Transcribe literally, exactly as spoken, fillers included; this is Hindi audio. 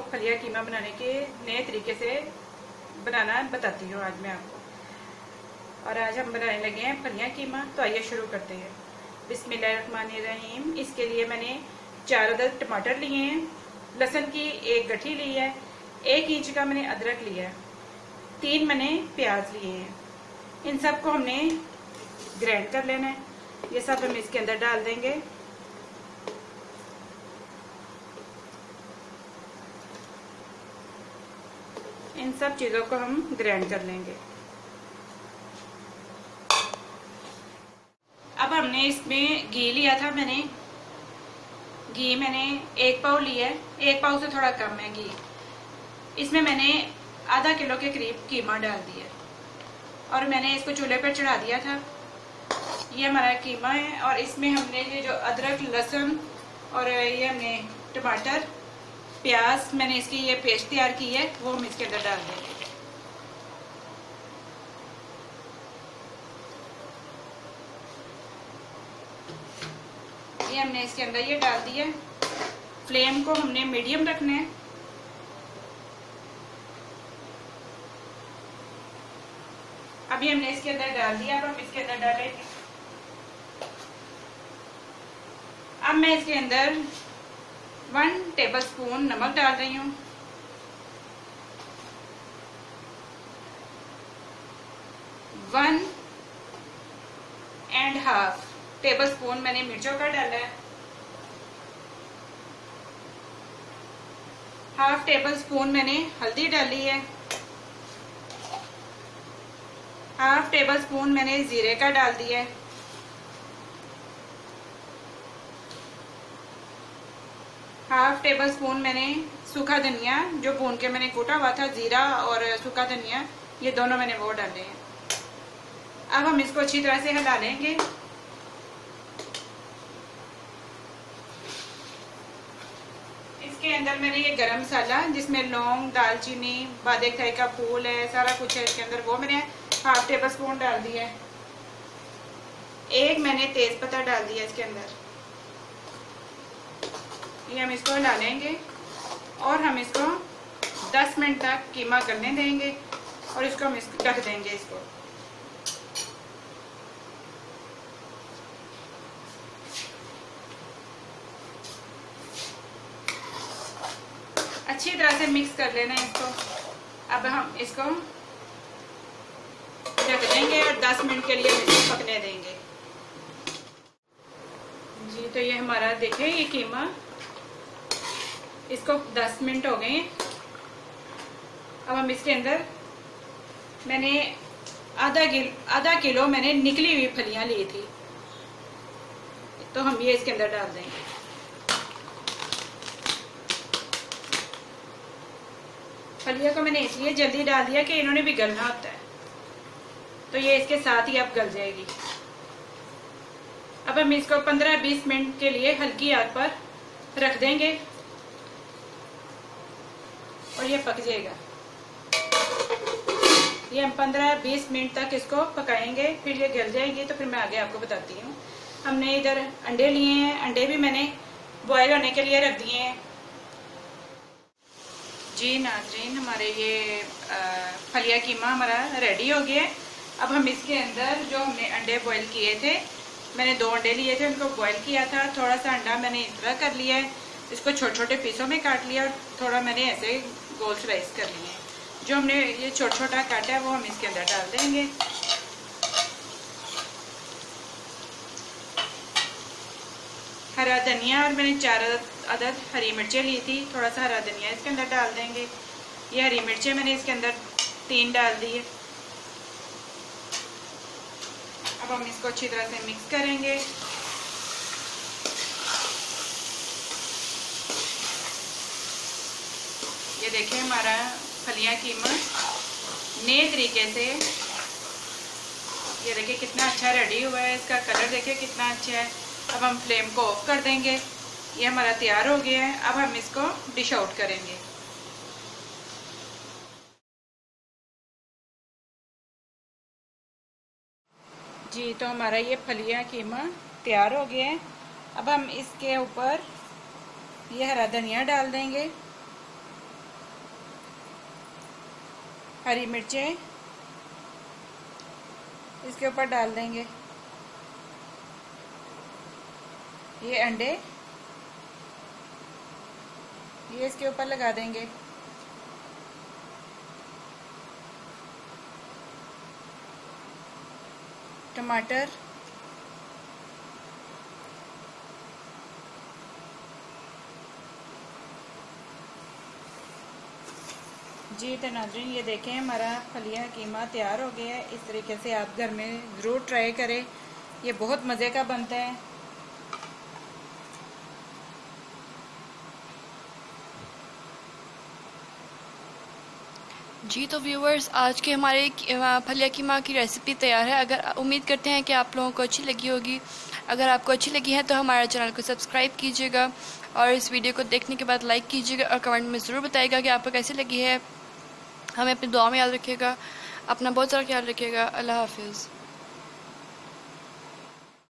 फलिया कीमा बनाने के नए तरीके से बनाना बताती हूँ आज मैं आपको। और आज हम बनाने लगे हैं फलिया कीमा। तो आइए शुरू करते हैं। बिस्मिल्लाहिर्रहमानिर्रहीम। इसके लिए मैंने चार अदद टमाटर लिए हैं, लहसुन की एक गठी ली है, एक इंच का मैंने अदरक लिया है, तीन मैंने प्याज लिए हैं। इन सब को हमने ग्राइंड कर लेना है। ये सब हम इसके अंदर डाल देंगे। इन सब चीज़ों को हम ग्राइंड कर लेंगे। अब हमने इसमें घी लिया था, मैंने घी मैंने एक पाव लिया है, एक पाव से थोड़ा कम है घी। इसमें मैंने आधा किलो के करीब कीमा डाल दिया और मैंने इसको चूल्हे पर चढ़ा दिया था। ये हमारा कीमा है और इसमें हमने ये जो अदरक लहसुन और ये हमने टमाटर प्याज मैंने इसकी ये पेस्ट तैयार की है, वो हम इसके अंदर डाल देंगे। ये हमने इसके अंदर ये डाल दिया। फ्लेम को हमने मीडियम रखना है। अभी हमने इसके अंदर डाल दिया। अब हम इसके अंदर डालेंगे। अब मैं इसके अंदर वन टेबलस्पून नमक डाल रही हूँ, वन एंड हाफ टेबलस्पून मैंने मिर्चों का डाला है, हाफ टेबल स्पून मैंने हल्दी डाली है, हाफ टेबल स्पून मैंने जीरे का डाल दिया है, हाफ टेबल स्पून मैंने सूखा धनिया जो भून के मैंने कूटा हुआ था, जीरा और सूखा धनिया ये दोनों मैंने वो डाले हैं। अब हम इसको अच्छी तरह से हिला लेंगे। इसके अंदर मैंने ये गरम मसाला जिसमें लौंग दालचीनी बादक थाई का फूल है, सारा कुछ है इसके अंदर, वो मैंने हाफ टेबल स्पून डाल दिया है। एक मैंने तेज पत्ता डाल दिया इसके अंदर। ये हम इसको हिला लेंगे और हम इसको दस मिनट तक कीमा करने देंगे और इसको हम इसको ढक देंगे। इसको अच्छी तरह से मिक्स कर लेना है इसको। अब हम इसको ढक देंगे और दस मिनट के लिए इसको पकने देंगे। जी तो ये हमारा देखिए ये कीमा, इसको दस मिनट हो गए। अब हम इसके अंदर मैंने आधा किलो आधा किलो मैंने निकली हुई फलियां ली थी, तो हम ये इसके अंदर डाल देंगे। फलियां को मैंने इसलिए जल्दी डाल दिया कि इन्होंने भी गलना होता है, तो ये इसके साथ ही अब गल जाएगी। अब हम इसको पंद्रह बीस मिनट के लिए हल्की आग पर रख देंगे और ये पक जाएगा। ये हम पंद्रह बीस मिनट तक इसको पकाएंगे, फिर ये गल जाएगी तो फिर मैं आगे आपको बताती हूँ। हमने इधर अंडे लिए हैं, अंडे भी मैंने बॉयल होने के लिए रख दिए हैं। जी नाज़रीन, हमारे ये फलिया कीमा हमारा रेडी हो गया है। अब हम इसके अंदर जो हमने अंडे बॉयल किए थे, मैंने दो अंडे लिए थे, उनको बॉयल किया था। थोड़ा सा अंडा मैंने इस तरह कर लिया है, इसको छोटे छोटे पीसों में काट लिया और थोड़ा मैंने ऐसे गोल स्लाइस कर लिए। जो हमने ये छोटा छोटा काटा है वो हम इसके अंदर डाल देंगे। हरा धनिया और मैंने चार अदद हरी मिर्चें ली थी, थोड़ा सा हरा धनिया इसके अंदर डाल देंगे। ये हरी मिर्चें मैंने इसके अंदर तीन डाल दी है। अब हम इसको अच्छी तरह से मिक्स करेंगे। ये देखिए हमारा फलिया कीमा नए तरीके से, ये देखिए कितना अच्छा रेडी हुआ है। इसका कलर देखिए कितना अच्छा है। अब हम फ्लेम को ऑफ कर देंगे। ये हमारा तैयार हो गया है। अब हम इसको डिश आउट करेंगे। जी तो हमारा ये फलिया कीमा तैयार हो गया है। अब हम इसके ऊपर ये हरा धनिया डाल देंगे हरी मिर्चें इसके ऊपर डाल देंगे। ये अंडे ये इसके ऊपर लगा देंगे। टमाटर, जी तो नाज़रीन ये देखें हमारा फलिया कीमा तैयार हो गया है। इस तरीके से आप घर में ज़रूर ट्राई करें, ये बहुत मज़े का बनता है। जी तो व्यूवर्स, आज के हमारे फलिया कीमा की रेसिपी तैयार है। अगर उम्मीद करते हैं कि आप लोगों को अच्छी लगी होगी। अगर आपको अच्छी लगी है तो हमारे चैनल को सब्सक्राइब कीजिएगा और इस वीडियो को देखने के बाद लाइक कीजिएगा और कमेंट में ज़रूर बताइएगा कि आपको कैसी लगी है। हमें अपनी दुआ में याद रखिएगा। अपना बहुत सारा ख्याल रखिएगा। अल्लाह हाफिज़।